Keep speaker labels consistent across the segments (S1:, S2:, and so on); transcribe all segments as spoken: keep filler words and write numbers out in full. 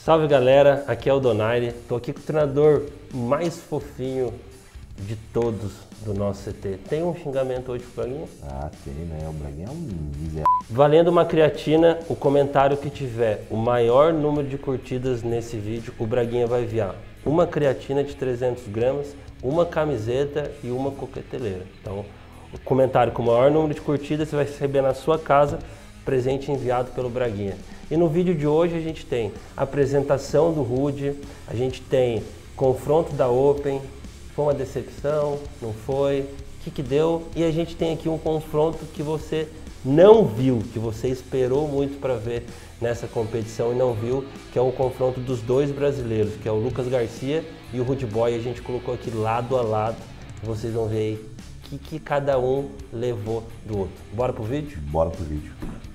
S1: Salve galera, aqui é o Donaire, tô aqui com o treinador mais fofinho de todos do nosso C T. Tem um xingamento hoje pro Braguinha?
S2: Ah, tem, né? O Braguinha é um miserável.
S1: Valendo uma creatina, o comentário que tiver o maior número de curtidas nesse vídeo, o Braguinha vai enviar uma creatina de trezentos gramas, uma camiseta e uma coqueteleira. Então, o comentário com o maior número de curtidas você vai receber na sua casa, presente enviado pelo Braguinha. E no vídeo de hoje a gente tem apresentação do Rude, a gente tem confronto da Open, foi uma decepção, não foi, o que que deu? E a gente tem aqui um confronto que você não viu, que você esperou muito para ver nessa competição e não viu, que é um confronto dos dois brasileiros, que é o Lucas Garcia e o Rude Boy. A gente colocou aqui lado a lado, vocês vão ver aí o que, que cada um levou do outro. Bora pro vídeo?
S2: Bora pro vídeo.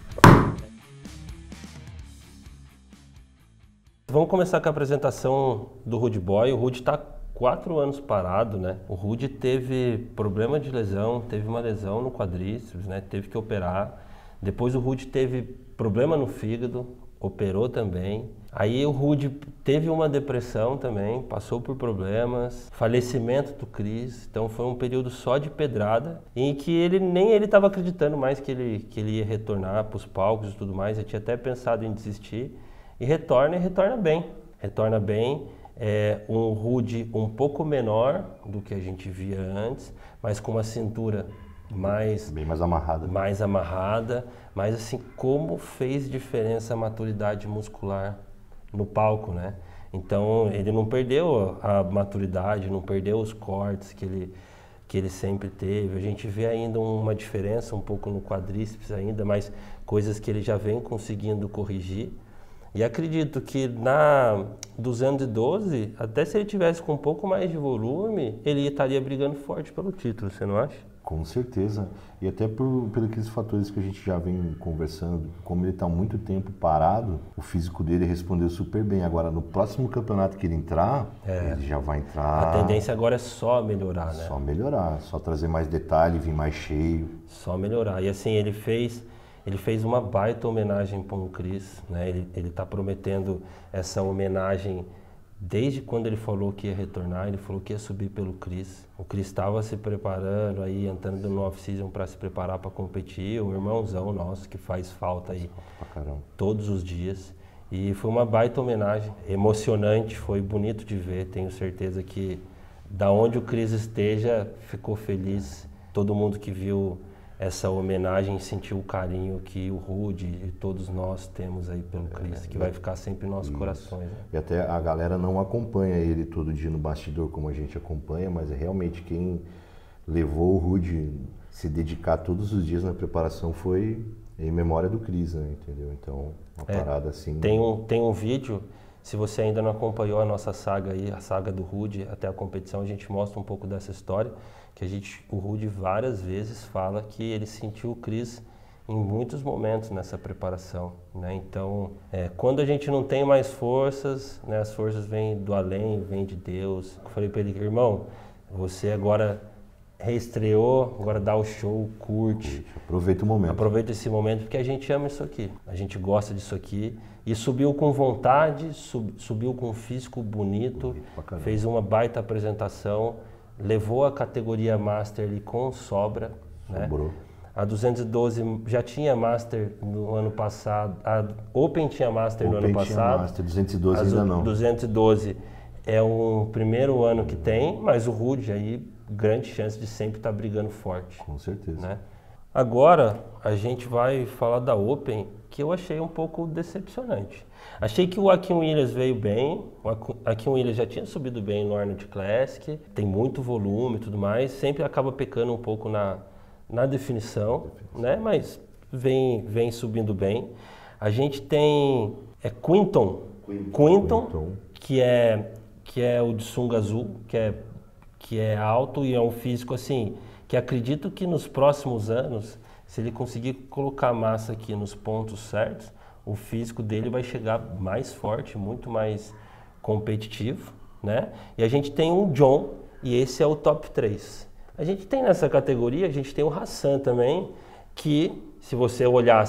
S1: Vamos começar com a apresentação do Rude Boy. O Rude está quatro anos parado, né? O Rude teve problema de lesão, teve uma lesão no quadríceps, né? Teve que operar. Depois o Rude teve problema no fígado, operou também. Aí o Rude teve uma depressão também, passou por problemas, falecimento do Cris. Então foi um período só de pedrada, em que ele nem ele estava acreditando mais que ele, que ele ia retornar para os palcos e tudo mais. Ele tinha até pensado em desistir. E retorna e retorna bem. Retorna bem. É um Rude um pouco menor do que a gente via antes, mas com uma cintura mais
S2: bem mais amarrada.
S1: Mais amarrada, mas assim, como fez diferença a maturidade muscular no palco, né? Então, ele não perdeu a maturidade, não perdeu os cortes que ele que ele sempre teve. A gente vê ainda uma diferença um pouco no quadríceps ainda, mas coisas que ele já vem conseguindo corrigir. E acredito que na duzentos e doze, até se ele tivesse com um pouco mais de volume, ele estaria brigando forte pelo título, você não acha?
S2: Com certeza. E até por, por aqueles fatores que a gente já vem conversando, como ele está muito tempo parado, o físico dele respondeu super bem. Agora, no próximo campeonato que ele entrar, é, ele já vai entrar...
S1: A tendência agora é só melhorar, né?
S2: Só melhorar, só trazer mais detalhe, vir mais cheio.
S1: Só melhorar. E assim, ele fez... Ele fez uma baita homenagem para o Cris, né? Ele está prometendo essa homenagem desde quando ele falou que ia retornar. Ele falou que ia subir pelo Cris. O Cris estava se preparando, aí entrando no off-season para se preparar para competir. O irmãozão nosso que faz falta aí todos os dias. E foi uma baita homenagem, emocionante, foi bonito de ver. Tenho certeza que da onde o Cris esteja, ficou feliz. Todo mundo que viu essa homenagem sentiu o carinho que o Rude e todos nós temos aí pelo Cris, é, que vai ficar sempre em nossos isso. corações. Né?
S2: E até a galera não acompanha ele todo dia no bastidor como a gente acompanha, mas é realmente quem levou o Rude se dedicar todos os dias na preparação foi em memória do Cris, né? Entendeu? Então, uma é, parada assim...
S1: Tem um, tem um vídeo, se você ainda não acompanhou a nossa saga aí, a saga do Rude até a competição, a gente mostra um pouco dessa história, que a gente, o Rude várias vezes fala que ele sentiu o Cris em muitos momentos nessa preparação, né? Então, é, quando a gente não tem mais forças, né, as forças vêm do além, vêm de Deus. Eu falei para ele, irmão, você agora reestreou, agora dá o show, curte.
S2: Aproveita o momento.
S1: Aproveita esse momento, porque a gente ama isso aqui, a gente gosta disso aqui. E subiu com vontade, sub, subiu com um físico bonito, bonito fez uma baita apresentação. Levou a categoria Master ali com sobra, né? A duzentos e doze já tinha Master no ano passado, a Open tinha Master Open no ano passado.
S2: Tinha Master, duzentos e doze ainda não.
S1: duzentos e doze é o primeiro ano que tem, mas o Rude aí, grande chance de sempre estar tá brigando forte.
S2: Com certeza.
S1: Né? Agora a gente vai falar da Open, que eu achei um pouco decepcionante. Achei que o Akin Williams veio bem, o Akin Williams já tinha subido bem no Arnold Classic, tem muito volume e tudo mais, sempre acaba pecando um pouco na, na definição, né? Mas vem, vem subindo bem. A gente tem é Quinton, Quinton, Quinton que, é, que é o de sunga azul, que é, que é alto e é um físico assim, que acredito que nos próximos anos, se ele conseguir colocar massa aqui nos pontos certos, o físico dele vai chegar mais forte, muito mais competitivo, né? E a gente tem um John, e esse é o top três. A gente tem nessa categoria, a gente tem o Hassan também, que se você olhasse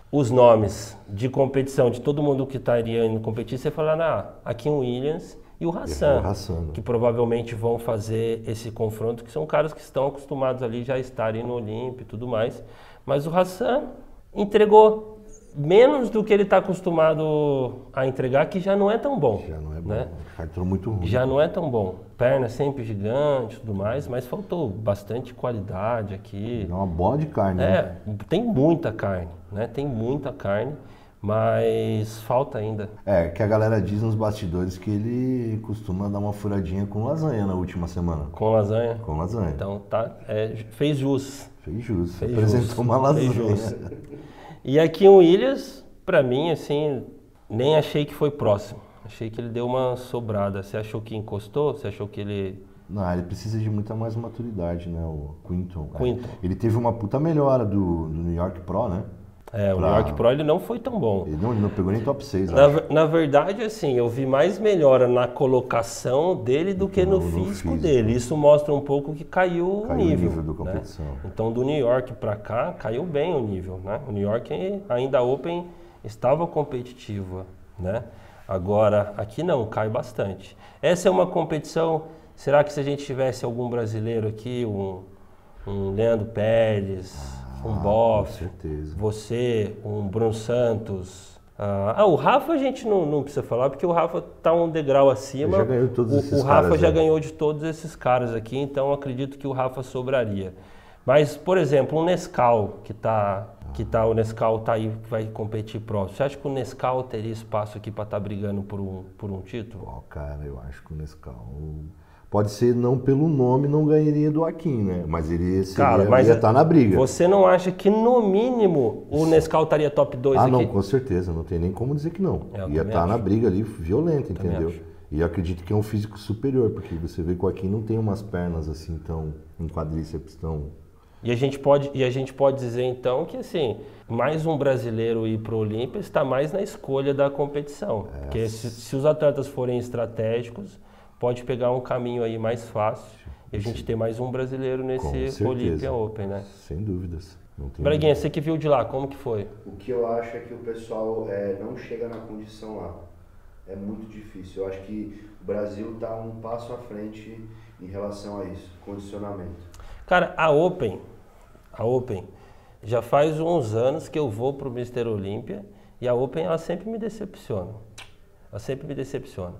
S1: os nomes de competição de todo mundo que estaria indo competir, você fala, ah, Akin Williams e o Hassan,
S2: Hassan,
S1: que provavelmente vão fazer esse confronto, que são caras que estão acostumados ali já a estarem no Olímpio e tudo mais. Mas o Hassan entregou menos do que ele está acostumado a entregar, que já não é tão bom.
S2: Já não é bom,
S1: né?
S2: Entrou muito ruim.
S1: Já não é tão bom. Perna sempre gigante e tudo mais, mas faltou bastante qualidade aqui.
S2: É uma bola de carne.
S1: É,
S2: né?
S1: tem muita carne, né? Tem muita carne, mas falta ainda.
S2: É, que a galera diz nos bastidores que ele costuma dar uma furadinha com lasanha na última semana.
S1: Com lasanha?
S2: Com lasanha.
S1: Então tá, é, fez jus.
S2: Fez jus.
S1: Fez
S2: Apresentou
S1: jus.
S2: uma lasanha.
S1: Fez jus. E aqui o Williams, pra mim, assim, nem achei que foi próximo. Achei que ele deu uma sobrada. Você achou que encostou? Você achou que ele...
S2: Não, ele precisa de muita mais maturidade, né, o Quinton.
S1: Quinton.
S2: Ele teve uma puta melhora do, do New York Pro, né?
S1: É, o
S2: Pra...
S1: New York Pro ele não foi tão bom.
S2: Ele não, ele não pegou nem top seis,
S1: Na,
S2: acho.
S1: na verdade, assim, eu vi mais melhora na colocação dele do que no,
S2: no
S1: físico,
S2: físico
S1: dele. Isso mostra um pouco que caiu,
S2: Caiu
S1: o nível.
S2: o nível da
S1: né?
S2: competição.
S1: Então, do New York para cá, caiu bem o nível, né? O New York ainda Open estava competitiva, né? Agora, aqui não, cai bastante. Essa é uma competição, será que se a gente tivesse algum brasileiro aqui, um, um Leandro Pérez,
S2: Ah,
S1: um Boff,
S2: com certeza.
S1: você, um Bruno Santos... Ah, ah, o Rafa a gente não, não precisa falar, porque o Rafa está um degrau acima.
S2: Já ganhou todos
S1: o,
S2: esses
S1: o Rafa
S2: caras,
S1: já
S2: né?
S1: ganhou de todos esses caras aqui, então acredito que o Rafa sobraria. Mas, por exemplo, um Nescau, que tá, que tá, o Nescau tá aí, que vai competir próximo. Você acha que o Nescau teria espaço aqui para estar tá brigando por um, por um título?
S2: Ó, cara, eu acho que o Nescau... Pode ser, não pelo nome, não ganharia do Akin, né? Mas ele seria,
S1: Cara, mas
S2: ia estar na briga.
S1: Você não acha que, no mínimo, o Nescau estaria top dois
S2: Ah,
S1: aqui?
S2: não, com certeza. Não tem nem como dizer que não.
S1: É, eu
S2: ia
S1: também
S2: estar na
S1: acho.
S2: briga ali, violenta,
S1: Também
S2: entendeu?
S1: acho.
S2: E eu acredito que é um físico superior, porque você vê que o Akin não tem umas pernas assim tão... um quadríceps tão...
S1: E a gente pode, e a gente pode dizer, então, que assim, mais um brasileiro ir para o Olímpia está mais na escolha da competição. É. Porque se, se os atletas forem estratégicos, pode pegar um caminho aí mais fácil e a gente ter mais um brasileiro nesse Olympia Open, né?
S2: Sem dúvidas. Não tem
S1: Braguinha,
S2: dúvida.
S1: você que viu de lá, como que foi?
S3: O que eu acho é que o pessoal é, não chega na condição lá. É muito difícil. Eu acho que o Brasil está um passo à frente em relação a isso, condicionamento.
S1: Cara, a Open, a Open, já faz uns anos que eu vou pro mister Olímpia e a Open ela sempre me decepciona. Ela sempre me decepciona.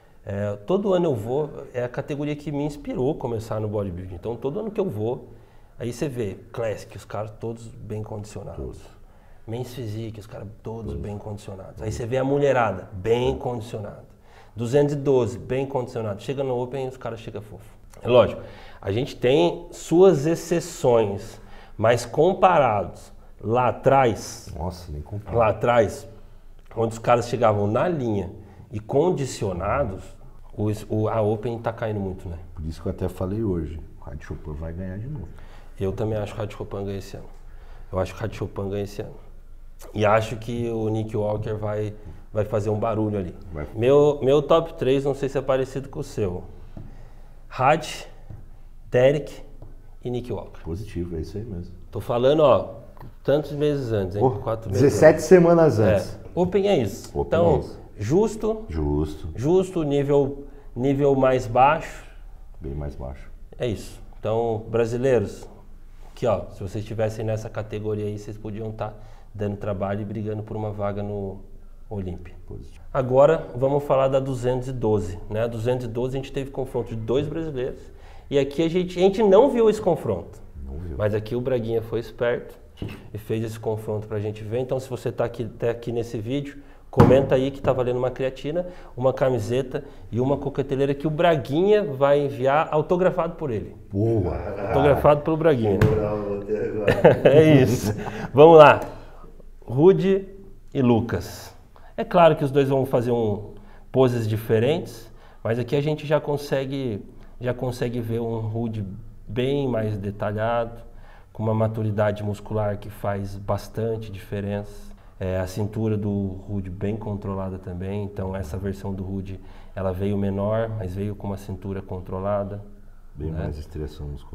S1: É, todo ano eu vou, é a categoria que me inspirou a começar no bodybuilding. Então todo ano que eu vou, aí você vê Classic, os caras todos bem condicionados. Todos. Men's Physique, os caras todos, todos bem condicionados. Aí você vê a mulherada, bem condicionada. duzentos e doze, bem condicionado. Chega no Open e os caras chegam fofo. É lógico, a gente tem suas exceções, mas comparados lá atrás,
S2: Nossa, nem compara.
S1: lá atrás, onde os caras chegavam na linha e condicionados, os, o, a Open tá caindo muito, né?
S2: Por isso que eu até falei hoje, o Hadi Chopin vai ganhar de novo.
S1: Eu também acho que o Hadi Chopin ganha esse ano. Eu acho que o Hadi Chopin ganha esse ano. E acho que o Nick Walker vai, vai fazer um barulho ali.
S2: Vai.
S1: Meu, meu top três, não sei se é parecido com o seu. Hadi, Derek e Nick Walker.
S2: Positivo, é isso aí mesmo.
S1: Tô falando, ó, tantos meses antes, hein?
S2: Oh,
S1: Quatro meses
S2: dezessete
S1: antes.
S2: semanas antes.
S1: É. Open é isso.
S2: Open
S1: então,
S2: é isso.
S1: justo,
S2: Justo,
S1: justo, nível, nível mais baixo,
S2: bem mais baixo.
S1: é isso. Então, brasileiros, aqui ó, se vocês estivessem nessa categoria aí, vocês podiam estar dando trabalho e brigando por uma vaga no Olímpia.
S2: Positivo.
S1: Agora, vamos falar da duzentos e doze, né? A duzentos e doze a gente teve confronto de dois brasileiros e aqui a gente, a gente não viu esse confronto.
S2: Não viu.
S1: Mas aqui o Braguinha foi esperto e fez esse confronto pra gente ver. Então, se você tá aqui, até aqui nesse vídeo, comenta aí que tá valendo uma creatina, uma camiseta e uma coqueteleira que o Braguinha vai enviar autografado por ele.
S2: Boa!
S1: Autografado pelo Braguinha.
S3: Moral, vou ter agora.
S1: É isso. Vamos lá. Rudy e Lucas. É claro que os dois vão fazer um, poses diferentes, mas aqui a gente já consegue, já consegue ver um Rudy bem mais detalhado, com uma maturidade muscular que faz bastante diferença. É, a cintura do Rudy bem controlada também, então essa versão do Rudy ela veio menor, mas veio com uma cintura controlada.
S2: Bem
S1: né?
S2: mais estriação muscular.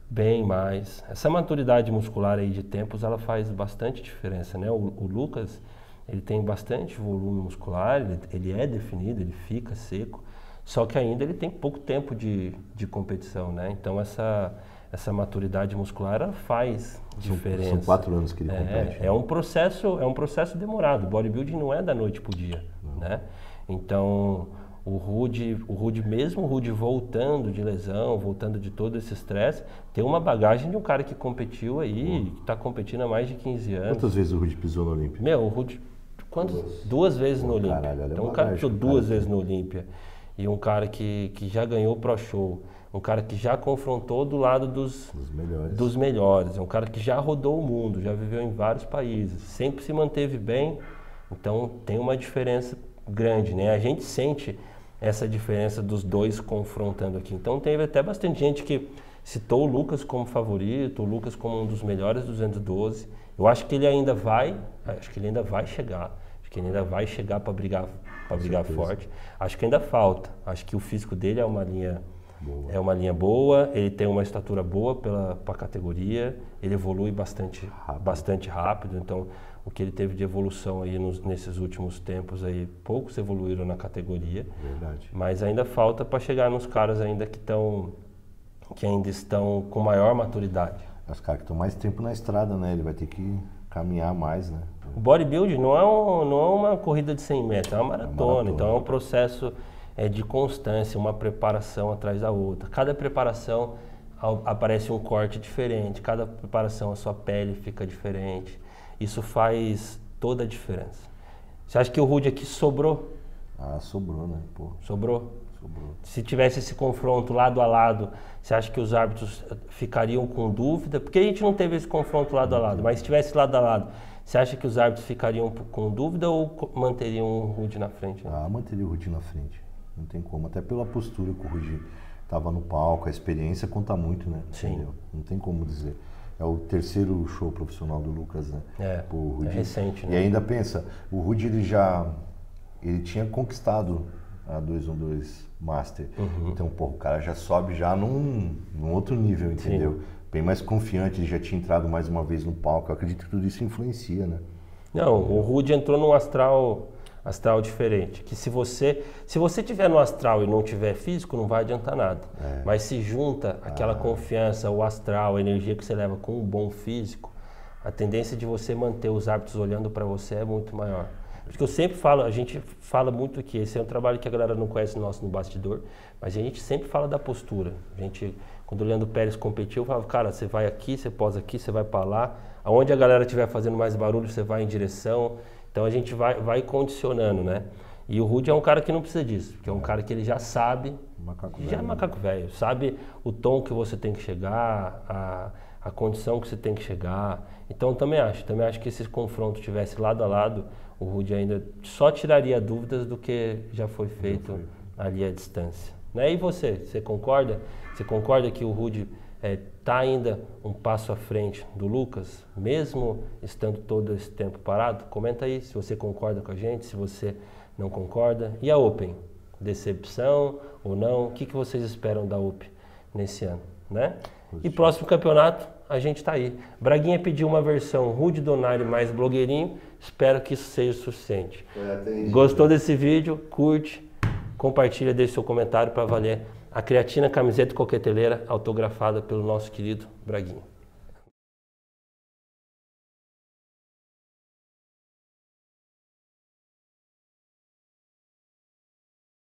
S1: Bem mais. Essa maturidade muscular aí de tempos, ela faz bastante diferença, né? O, o Lucas, ele tem bastante volume muscular, ele, ele é definido, ele fica seco, só que ainda ele tem pouco tempo de, de competição, né? Então essa, essa maturidade muscular, ela faz diferença.
S2: São, são quatro anos que ele
S1: é,
S2: compete.
S1: É, né? um processo, é um processo demorado. O bodybuilding não é da noite pro dia, não. Né? Então... O Rude, o Rude, mesmo o Rude voltando de lesão, voltando de todo esse estresse, tem uma bagagem de um cara que competiu aí, que está competindo há mais de quinze anos.
S2: Quantas vezes o Rude pisou no Olímpia?
S1: Meu, o Rude, quantas? Duas, duas vezes no Olímpia.
S2: Caralho,
S1: então, um cara que pisou duas vezes no Olímpia. E um cara que, que já ganhou o Pro Show. Um cara que já confrontou do lado dos,
S2: dos melhores.
S1: dos melhores. É um cara que já rodou o mundo, já viveu em vários países. Sempre se manteve bem. Então, tem uma diferença grande, né? A gente sente essa diferença dos dois confrontando aqui. Então teve até bastante gente que citou o Lucas como favorito, o Lucas como um dos melhores duzentos e doze. Eu acho que ele ainda vai, acho que ele ainda vai chegar, acho que ele ainda vai chegar para brigar, para brigar forte. Acho que ainda falta. Acho que o físico dele é uma linha boa. É uma linha boa, ele tem uma estatura boa pela pra categoria, ele evolui bastante rápido. bastante rápido, então o que ele teve de evolução aí nos, nesses últimos tempos aí, poucos evoluíram na categoria.
S2: Verdade.
S1: Mas ainda falta para chegar nos caras ainda que estão que ainda estão com maior maturidade.
S2: Os caras que estão mais tempo na estrada, né? Ele vai ter que caminhar mais, né?
S1: O bodybuilding não é, um, não é uma corrida de cem metros, é uma maratona, é uma maratona. Então é um processo é, de constância, uma preparação atrás da outra. Cada preparação ao, aparece um corte diferente, cada preparação a sua pele fica diferente. Isso faz toda a diferença. Você acha que o Rude aqui sobrou?
S2: Ah, sobrou, né? Pô.
S1: Sobrou?
S2: Sobrou.
S1: Se tivesse esse confronto lado a lado, você acha que os árbitros ficariam com dúvida? Porque a gente não teve esse confronto lado a lado, mas se tivesse lado a lado, você acha que os árbitros ficariam com dúvida ou manteriam o Rude na frente? Né?
S2: Ah, manteria o Rude na frente. Não tem como. Até pela postura que o Rude estava no palco, a experiência conta muito, né?
S1: Sim.
S2: Entendeu? Não tem como dizer. É o terceiro show profissional do Lucas, né?
S1: É,
S2: Pô, o Rude.
S1: É recente, né?
S2: E ainda pensa, o Rude ele já ele tinha conquistado a duzentos e doze Master. Uhum. Então, pô, o cara já sobe já num, num outro nível, entendeu? Sim. Bem mais confiante, ele já tinha entrado mais uma vez no palco. Eu acredito que tudo isso influencia, né?
S1: Não, o Rude entrou num astral, astral diferente. Que se você se você tiver no astral e não tiver físico, não vai adiantar nada. É. Mas se junta aquela ah. confiança, o astral, a energia que você leva com um bom físico, a tendência de você manter os árbitros olhando para você é muito maior. Porque eu sempre falo, a gente fala muito aqui, esse é um trabalho que a galera não conhece nosso no bastidor, mas a gente sempre fala da postura. A gente, quando o Leandro Pérez competiu, eu falava, cara, você vai aqui, você posa aqui, você vai para lá, aonde a galera estiver fazendo mais barulho, você vai em direção. Então a gente vai, vai condicionando, né? E o Rude é um cara que não precisa disso, porque é um cara que ele já sabe,
S2: macaco
S1: já
S2: velho,
S1: é macaco velho, sabe o tom que você tem que chegar, a, a condição que você tem que chegar. Então eu também acho, também acho que se esse confronto tivesse lado a lado, o Rude ainda só tiraria dúvidas do que já foi feito foi. ali à distância. Né? E você, você concorda? Você concorda que o Rude está é, ainda um passo à frente do Lucas, mesmo estando todo esse tempo parado? Comenta aí se você concorda com a gente, se você não concorda. E a Open? Decepção ou não? O que, que vocês esperam da Open nesse ano? Né? E próximo campeonato, a gente está aí. Braguinha pediu uma versão Rude Donari mais blogueirinho. Espero que isso seja o suficiente. É, Gostou desse vídeo? Curte, compartilha, deixe seu comentário para valer a creatina camiseta coqueteleira autografada pelo nosso querido Braguinha.